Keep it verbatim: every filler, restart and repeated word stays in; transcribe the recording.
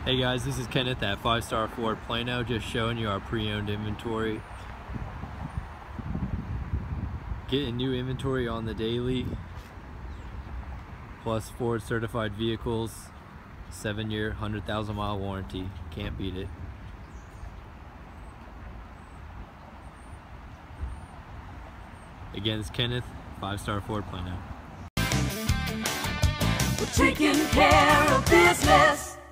Hey guys, this is Kenneth at Five Star Ford Plano, just showing you our pre-owned inventory. Getting new inventory on the daily, plus Ford certified vehicles, seven year, one hundred thousand mile warranty. Can't beat it. Again, it's Kenneth, Five Star Ford Plano. We're taking care of business.